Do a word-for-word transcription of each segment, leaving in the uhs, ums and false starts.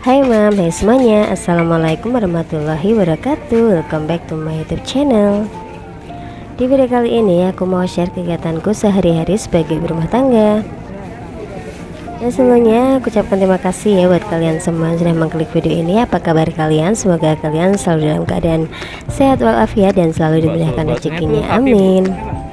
Hai mam, hai semuanya. Assalamualaikum warahmatullahi wabarakatuh. Welcome back to my YouTube channel. Di video kali ini aku mau share kegiatanku sehari-hari sebagai ibu rumah tangga. Dan sebelumnya aku ucapkan terima kasih ya buat kalian semua yang sudah mengklik video ini. Apa kabar kalian? Semoga kalian selalu dalam keadaan sehat walafiat dan selalu dimudahkan rezekinya. Amin.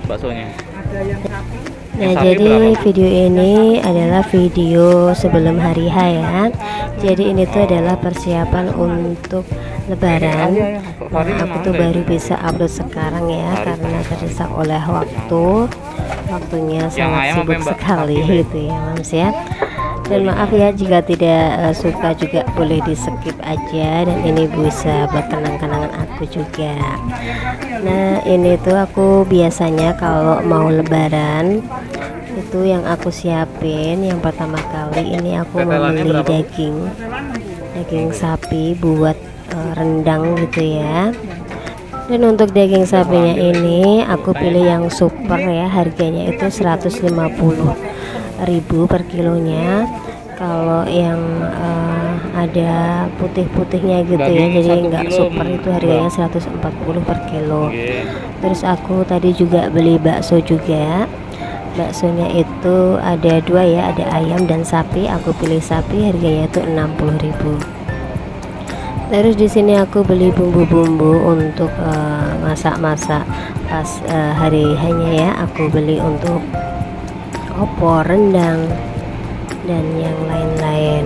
Nah, jadi video ini adalah video sebelum hari H ya. Jadi ini tuh adalah persiapan untuk lebaran. Nah, aku tuh baru bisa upload sekarang ya karena terdesak oleh waktu. Waktunya sangat sibuk sekali gitu ya Mams ya. Dan maaf ya jika tidak uh, suka juga boleh di skip aja, dan ini bisa buat kenang-kenangan aku juga. Nah, ini tuh aku biasanya kalau mau lebaran itu yang aku siapin yang pertama kali ini aku membeli daging daging sapi buat uh, rendang gitu ya. Dan untuk daging sapinya ini aku pilih yang super ya, harganya itu seratus lima puluh ribu per kilonya. Kalau yang uh, ada putih-putihnya gitu ya, jadi nggak super, itu harganya seratus empat puluh per kilo. Terus aku tadi juga beli bakso juga. Baksonya itu ada dua ya, ada ayam dan sapi. Aku pilih sapi, harganya itu enam puluh ribu. Terus di sini aku beli bumbu-bumbu untuk masak-masak uh, pas uh, hari hanya ya. Aku beli untuk opor, rendang, dan yang lain-lain.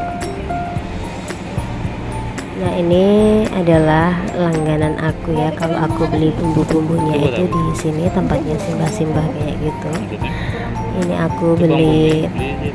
Nah, ini adalah langganan aku ya. Kalau aku beli bumbu-bumbunya itu di sini tempatnya simbah-simbah kayak gitu. Ini aku beli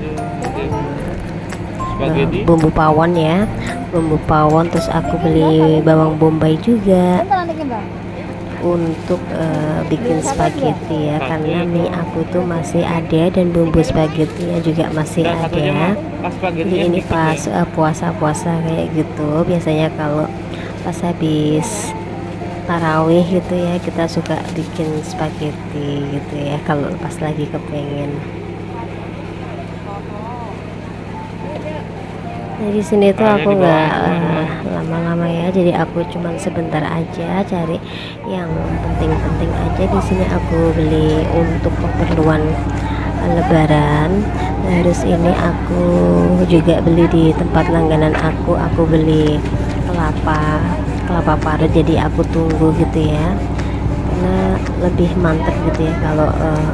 uh, bumbu pawon ya, bumbu pawon. Terus aku beli bawang bombay juga untuk uh, bikin spaghetti ya, karena mie aku tuh masih ada dan bumbu spaghettinya juga masih ada. Jadi ini pas uh, puasa-puasa kayak gitu, biasanya kalau pas habis tarawih gitu ya kita suka bikin spaghetti gitu ya kalau pas lagi kepengen. Nah, di sini tuh aku nggak lama-lama uh, ya, jadi aku cuman sebentar aja cari yang penting-penting aja. Di sini aku beli untuk keperluan uh, lebaran. Terus ini aku juga beli di tempat langganan aku. Aku beli kelapa kelapa parut, jadi aku tunggu gitu ya, karena lebih mantap gitu ya kalau uh,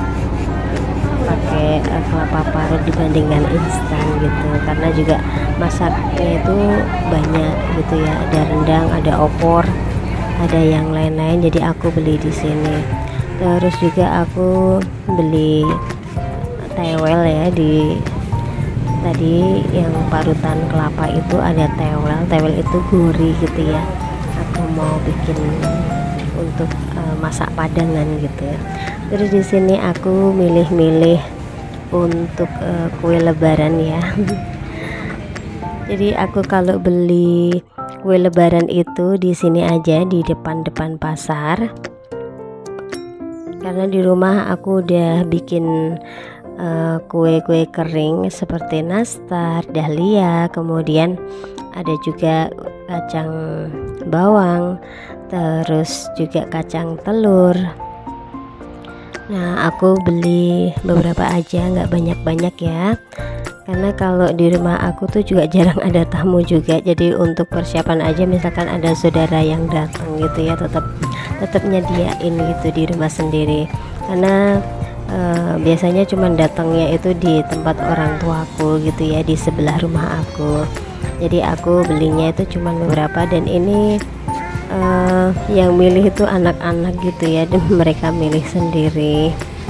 pakai uh, kelapa parut dibandingkan instan gitu, karena juga masaknya itu banyak gitu ya, ada rendang, ada opor, ada yang lain-lain. Jadi aku beli di sini. Terus juga aku beli tewel ya, di tadi yang parutan kelapa itu ada tewel. Tewel itu gurih gitu ya, aku mau bikin untuk uh, masak padangan gitu ya. Terus di sini aku milih-milih untuk uh, kue lebaran ya. Jadi aku kalau beli kue lebaran itu di sini aja, di depan-depan pasar. Karena di rumah aku udah bikin kue-kue uh, kering seperti nastar, dahlia, kemudian ada juga kacang bawang, terus juga kacang telur. Nah, aku beli beberapa aja, nggak banyak-banyak ya, karena kalau di rumah aku tuh juga jarang ada tamu juga. Jadi untuk persiapan aja, misalkan ada saudara yang datang gitu ya, tetap tetap nyediain gitu di rumah sendiri. Karena uh, biasanya cuma datangnya itu di tempat orang tuaku gitu ya, di sebelah rumah aku. Jadi aku belinya itu cuma beberapa, dan ini uh, yang milih itu anak-anak gitu ya, dan mereka milih sendiri.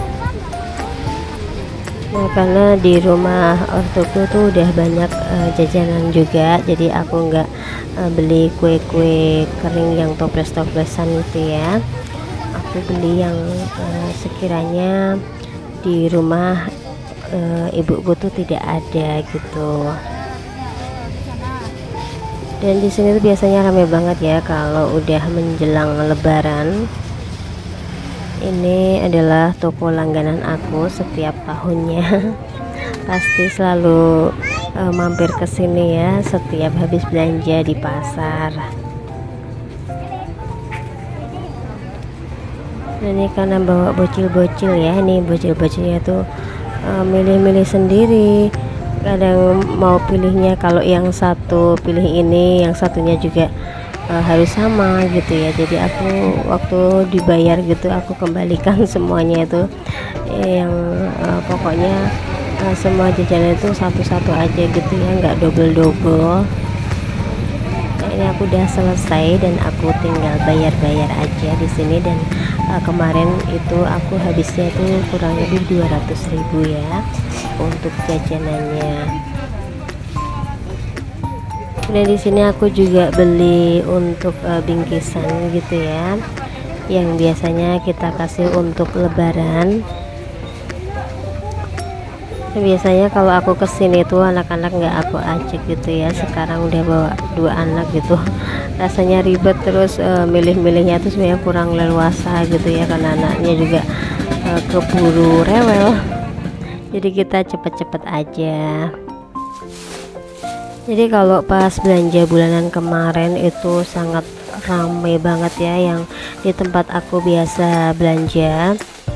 Nah, karena di rumah ortuku tuh udah banyak uh, jajanan juga, jadi aku nggak uh, beli kue-kue kering yang toples-toplesan gitu ya. Aku beli yang uh, sekiranya di rumah uh, ibuku tuh tidak ada gitu. Dan di sini tuh biasanya ramai banget ya kalau udah menjelang lebaran. Ini adalah toko langganan aku setiap tahunnya. Pasti selalu uh, mampir ke sini ya setiap habis belanja di pasar. Nah, ini karena bawa bocil-bocil ya, ini bocil-bocilnya tuh milih-milih uh, sendiri. Kadang mau pilihnya, kalau yang satu pilih ini, yang satunya juga uh, harus sama gitu ya. Jadi aku waktu dibayar gitu aku kembalikan semuanya itu yang uh, pokoknya uh, semua jajanan itu satu-satu aja gitu ya, nggak double-double. Nah, ini aku udah selesai dan aku tinggal bayar-bayar aja di sini. Dan uh, kemarin itu aku habisnya itu kurang lebih dua ratus ribu ya untuk jajanannya. Dan di sini aku juga beli untuk uh, bingkisan gitu ya, yang biasanya kita kasih untuk lebaran. Biasanya kalau aku kesini tuh anak-anak nggak aku ajak gitu ya. Sekarang udah bawa dua anak gitu, rasanya ribet, terus uh, milih-milihnya tuh sebenarnya kurang leluasa gitu ya, karena anaknya juga uh, keburu rewel. Jadi kita cepet-cepet aja. Jadi kalau pas belanja bulanan kemarin itu sangat ramai banget ya, yang di tempat aku biasa belanja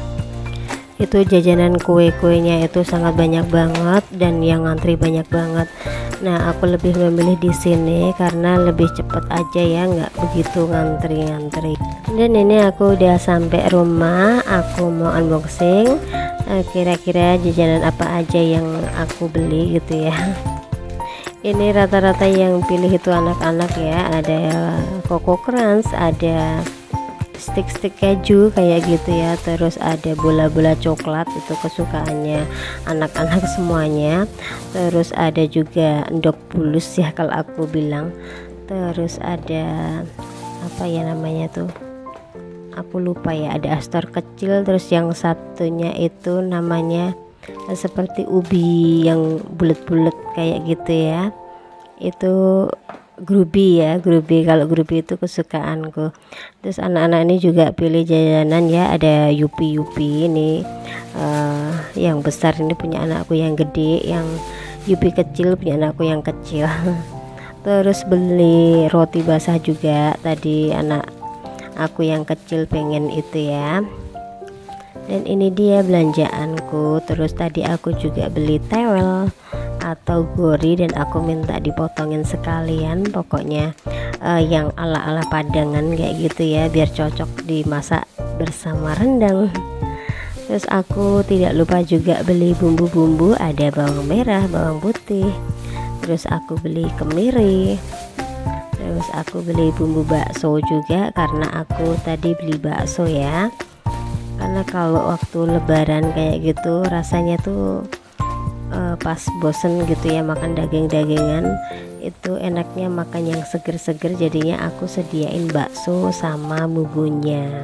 itu jajanan kue-kuenya itu sangat banyak banget dan yang ngantri banyak banget. Nah, aku lebih memilih di sini karena lebih cepet aja ya, nggak begitu ngantri-ngantri. Dan ini aku udah sampai rumah, aku mau unboxing kira-kira jajanan apa aja yang aku beli gitu ya. Ini rata-rata yang pilih itu anak-anak ya, ada Coco Crunch, ada stick-stick keju kayak gitu ya, terus ada bola-bola coklat itu kesukaannya anak-anak semuanya, terus ada juga endok bulus ya kalau aku bilang, terus ada apa ya namanya tuh, aku lupa ya, ada Astor kecil, terus yang satunya itu namanya seperti ubi yang bulat-bulat kayak gitu ya, itu Grubi ya, Grubi. Kalau Grubi itu kesukaanku. Terus anak-anak ini juga pilih jajanan ya, ada Yupi Yupi ini uh, yang besar ini punya anakku yang gede, yang Yupi kecil punya anakku yang kecil. Terus beli roti basah juga, tadi anak aku yang kecil pengen itu ya. Dan ini dia belanjaanku. Terus tadi aku juga beli tewel atau gori dan aku minta dipotongin sekalian, pokoknya uh, yang ala-ala Padangan kayak gitu ya, biar cocok dimasak bersama rendang. Terus aku tidak lupa juga beli bumbu-bumbu, ada bawang merah, bawang putih, terus aku beli kemiri, terus aku beli bumbu bakso juga karena aku tadi beli bakso ya, karena kalau waktu lebaran kayak gitu rasanya tuh Uh, pas bosen gitu ya makan daging-dagingan, itu enaknya makan yang seger-seger, jadinya aku sediain bakso sama bumbunya.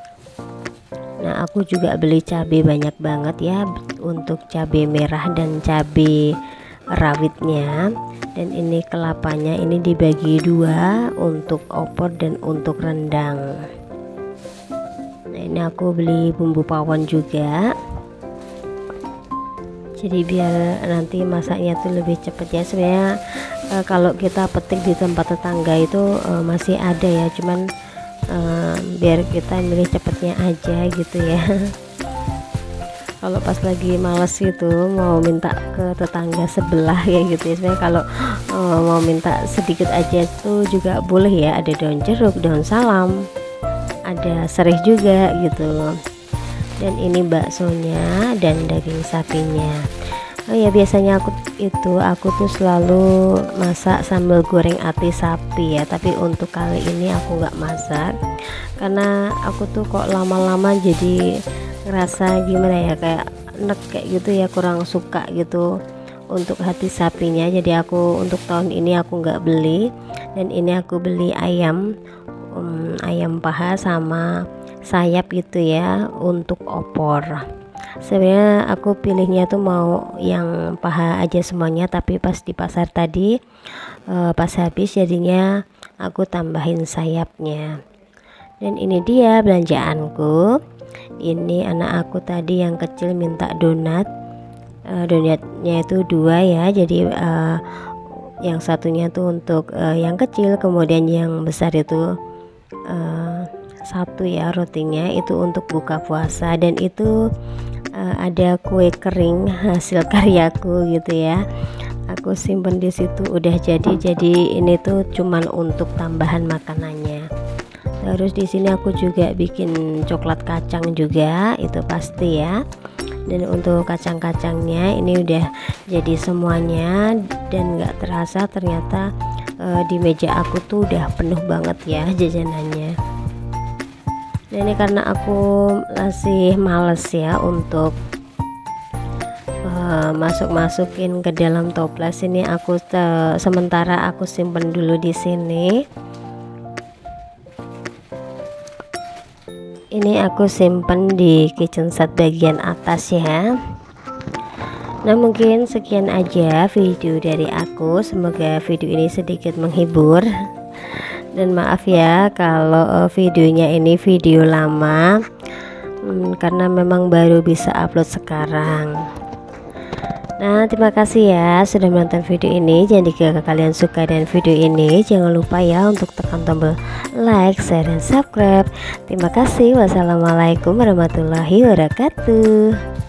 Nah, aku juga beli cabai banyak banget ya, untuk cabai merah dan cabai rawitnya. Dan ini kelapanya ini dibagi dua, untuk opor dan untuk rendang. Nah, ini aku beli bumbu pawon juga, jadi biar nanti masaknya tuh lebih cepet ya. Sebenarnya e, kalau kita petik di tempat tetangga itu e, masih ada ya, cuman e, biar kita milih cepetnya aja gitu ya. Kalau pas lagi males gitu mau minta ke tetangga sebelah kayak gitu ya, sebenarnya kalau e, mau minta sedikit aja tuh juga boleh ya, ada daun jeruk, daun salam, ada sereh juga gitu. Dan ini baksonya dan daging sapinya. Oh ya, biasanya aku itu aku tuh selalu masak sambal goreng ati sapi ya, tapi untuk kali ini aku nggak masak karena aku tuh kok lama-lama jadi ngerasa gimana ya, kayak enek kayak gitu ya, kurang suka gitu untuk hati sapinya. Jadi aku untuk tahun ini aku nggak beli, dan ini aku beli ayam um, ayam paha sama sayap gitu ya untuk opor. Sebenarnya aku pilihnya tuh mau yang paha aja semuanya, tapi pas di pasar tadi uh, pas habis jadinya aku tambahin sayapnya. Dan ini dia belanjaanku. Ini anak aku tadi yang kecil minta donat, uh, donatnya itu dua ya, jadi uh, yang satunya tuh untuk uh, yang kecil, kemudian yang besar itu uh, satu ya, rotinya itu untuk buka puasa. Dan itu uh, ada kue kering hasil karyaku gitu ya, aku simpen di situ udah jadi. Jadi ini tuh cuman untuk tambahan makanannya. Terus di sini aku juga bikin coklat kacang juga, itu pasti ya. Dan untuk kacang-kacangnya ini udah jadi semuanya, dan nggak terasa ternyata e, di meja aku tuh udah penuh banget ya jajanannya. Nah ini karena aku masih males ya untuk e, masuk-masukin ke dalam toples, ini aku te, sementara aku simpen dulu di sini. Ini aku simpen di kitchen set bagian atas ya. Nah mungkin sekian aja video dari aku, semoga video ini sedikit menghibur. Dan maaf ya kalau videonya ini video lama, hmm, karena memang baru bisa upload sekarang. Nah terima kasih ya sudah menonton video ini. Jadi jika kalian suka dengan video ini, jangan lupa ya untuk tekan tombol like, share, dan subscribe. Terima kasih. Wassalamualaikum warahmatullahi wabarakatuh.